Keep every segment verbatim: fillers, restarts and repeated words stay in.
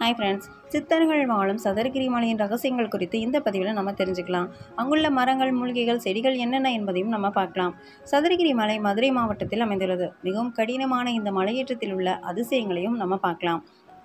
Hi friends, சித்தர்கள் வாழும் சதுரகிரி மலையின் ரகசியங்கள் குறித்து இந்த பதிவில் நம்ம தெரிஞ்சுக்கலாம். அங்குள்ள மரங்கள், மூலிகைகள், செடிகள் என்னென்ன என்பதையும் நம்ம பார்க்கலாம். சதுரகிரி மலை மதுரை மாவட்டத்தில் அமைந்துள்ளது. மிகவும் கடினமான இந்த மலையேற்றத்தில் உள்ள அதிசயங்களையும் நம்ம பார்க்கலாம்.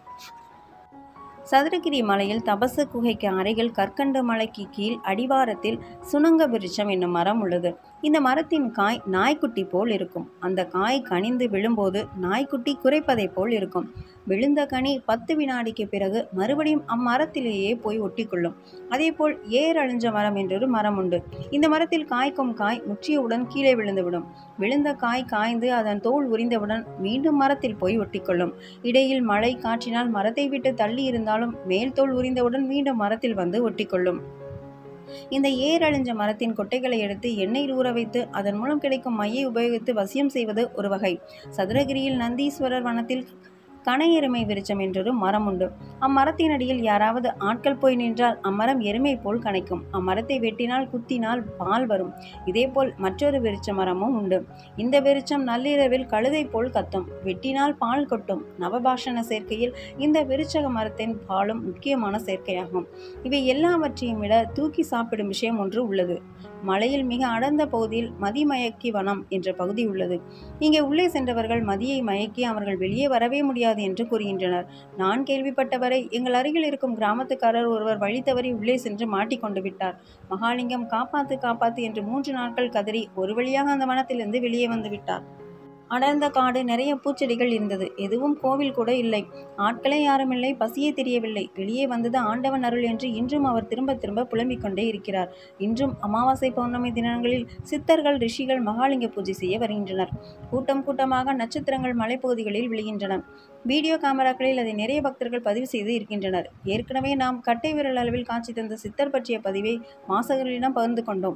சதுரகிரி மலையில் தபசு குகைக்கு அருகில் கற்கண்டு மலைக்கு கீழ் அடிவாரத்தில் சுனங்க விருட்சம் என்னும் மரம் உள்ளது. இந்த மரத்தின் காய் நாய்க்குட்டி போல் இருக்கும். அந்த காய் கனிந்து விழும்போது நாய்க்குட்டி குரைப்பதை போல் இருக்கும். விழுந்த கனி பத்து வினாடிக்கு பிறகு மறுபடியும் அம்மரத்திலேயே போய் ஒட்டிக்கொள்ளும். அதே போல் ஏரழிஞ்ச மரம் என்றொரு மரம் உண்டு. இந்த மரத்தில் காய்க்கும் காய் முற்றியவுடன் கீழே விழுந்துவிடும். விழுந்த காய் காய்ந்து அதன் தோல் உரிந்தவுடன் மீண்டும் மரத்தில் போய் ஒட்டிக்கொள்ளும். இடையில் மழை காற்றினால் மரத்தை விட்டு தள்ளி இருந்தாலும் மேல் தோல் உரிந்தவுடன் மீண்டும் மரத்தில் வந்து ஒட்டிக்கொள்ளும். இந்த ஏரழிஞ்ச மரத்தின் கொட்டைகளை எடுத்து எண்ணெயில் ஊற வைத்து அதன் மூலம் கிடைக்கும் மையை உபயோகித்து வசியம் செய்வது ஒரு வகை. சதுரகிரியில் நந்தீஸ்வரர் வனத்தில் கனை எருமை விருட்சம் என்றொரு மரம் உண்டு. அம்மரத்தின் அடியில் யாராவது ஆட்கள் போய் நின்றால் அம்மரம் எருமை போல் கனைக்கும். அம்மரத்தை வெட்டினால் குத்தினால் பால் வரும். இதேபோல் மற்றொரு விருட்ச மரமும் உண்டு. இந்த விருட்சம் நள்ளிரவில் கழுதை போல் கத்தும். வெட்டினால் பால் கொட்டும். நவபாஷண சேர்க்கையில் இந்த விருட்சக மரத்தின் பாலும் முக்கியமான சேர்க்கையாகும். இவை எல்லாவற்றையும் விட தூக்கி சாப்பிடும் விஷயம் ஒன்று உள்ளது. மலையில் மிக அடர்ந்த பகுதியில் மதிமயக்கி வனம் என்ற பகுதி உள்ளது. இங்கே உள்ளே சென்றவர்கள் மதியை மயக்கி அவர்கள் வெளியே வரவே முடியாது என்று கூறுகின்றனர். நான் கேள்விப்பட்டவரை எங்கள் அருகில் இருக்கும் கிராமத்துக்காரர் ஒருவர் வழி தவறி உள்ளே சென்று மாட்டிக்கொண்டு விட்டார். மகாலிங்கம் காப்பாத்து காப்பாத்து என்று மூன்று நாட்கள் கதறி ஒரு வழியாக அந்த வனத்திலிருந்து வெளியே வந்து விட்டார். அடர்ந்த காடு, நிறைய பூச்செடிகள் இருந்தது. எதுவும் கோவில் கூட இல்லை. ஆட்களே யாரும் இல்லை. பசியே தெரியவில்லை. வெளியே வந்தது ஆண்டவன் அருள் என்று இன்றும் அவர் திரும்ப திரும்ப புலம்பிக் கொண்டே இருக்கிறார். இன்றும் அமாவாசை பௌர்ணமி தினங்களில் சித்தர்கள், ரிஷிகள் மகாலிங்க பூஜை செய்ய வருகின்றனர். கூட்டம் கூட்டமாக நட்சத்திரங்கள் மலைப்பகுதிகளில் விழுகின்றன. வீடியோ கேமராக்களில் அதை நிறைய பக்தர்கள் பதிவு செய்து இருக்கின்றனர். ஏற்கனவே நாம் கட்டை விரல் அளவில் காட்சி தந்த சித்தர் பற்றிய பதிவை வாசகர்களிடம் பகிர்ந்து கொண்டோம்.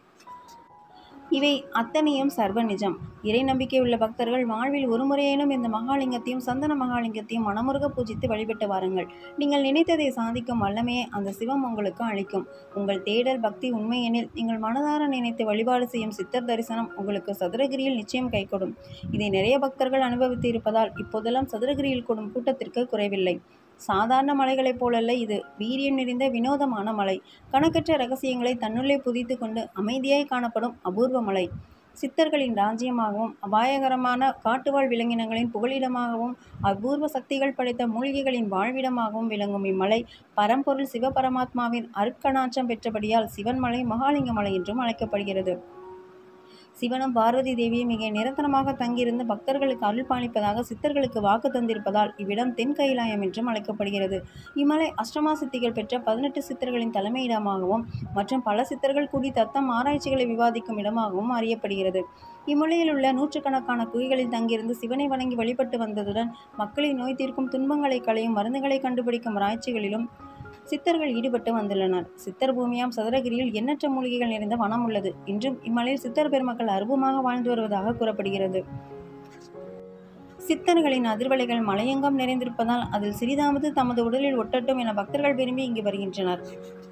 இவை அத்தனையும் சர்வ நிஜம். இறை நம்பிக்கை உள்ள பக்தர்கள் வாழ்வில் ஒரு முறையேனும் இந்த மகாலிங்கத்தையும் சந்தன மகாலிங்கத்தையும் மனமுருக பூஜித்து வழிபட்டு வாருங்கள். நீங்கள் நினைத்ததை சாதிக்கும் வல்லமையை அந்த சிவம் உங்களுக்கு அளிக்கும். உங்கள் தேடல் பக்தி உண்மையெனில் நீங்கள் மனதார நினைத்து வழிபாடு செய்யும் சித்தர் தரிசனம் உங்களுக்கு சதுரகிரியில் நிச்சயம் கைகொடும். இதை நிறைய பக்தர்கள் அனுபவித்து இருப்பதால் இப்போதெல்லாம் சதுரகிரியில் கூடும் கூட்டத்திற்கு குறைவில்லை. சாதாரண மலைகளைப் போலல்ல இது. வீரியம் நிறைந்த வினோதமான மலை. கணக்கற்ற ரகசியங்களை தன்னுள்ளே புதைத்து கொண்டு அமைதியாய் காணப்படும் அபூர்வ மலை. சித்தர்களின் ராஜ்யமாகவும் அபாயகரமான காட்டுவாழ் விலங்கினங்களின் புகலிடமாகவும் அபூர்வ சக்திகள் படைத்த மூலிகைகளின் வாழ்விடமாகவும் விளங்கும் இம்மலை பரம்பொருள் சிவபரமாத்மாவின் அருட்கடாட்சம் பெற்றபடியால் சிவன்மலை, மகாலிங்க மலை என்றும் அழைக்கப்படுகிறது. சிவனும் பார்வதி தேவியும் இங்கே நிரந்தரமாக தங்கியிருந்து பக்தர்களுக்கு அருள் பாலிப்பதாக சித்தர்களுக்கு வாக்கு தந்திருப்பதால் இவ்விடம் தென் கைலாயம் என்றும் அழைக்கப்படுகிறது. இம்மலை அஷ்டமா சித்திகள் பெற்ற பதினெட்டு சித்தர்களின் தலைமையிடமாகவும் மற்றும் பல சித்தர்கள் கூடி தத்தம் ஆராய்ச்சிகளை விவாதிக்கும் இடமாகவும் அறியப்படுகிறது. இம்மலையில் உள்ள நூற்றுக்கணக்கான குகைகளில் தங்கியிருந்து சிவனை வணங்கி வழிபட்டு வந்ததுடன் மக்களின் நோய் தீர்க்கும், துன்பங்களை களையும் மருந்துகளை கண்டுபிடிக்கும் ஆராய்ச்சிகளிலும் சித்தர்கள் ஈடுபட்டு வந்துள்ளனர். சித்தர் பூமியாம் சதுரகிரியில் எண்ணற்ற மூலிகைகள் நிறைந்த வனம் உள்ளது. இன்றும் இம்மலையில் சித்தர் பெருமக்கள் அற்புதமாக வாழ்ந்து வருவதாக கூறப்படுகிறது. சித்தர்களின் அதிர்வலைகள் மலையெங்கும் நிறைந்திருப்பதால் அதில் சிறிதாவது தமது உடலில் ஒட்டட்டும் என பக்தர்கள் விரும்பி இங்கு வருகின்றனர்.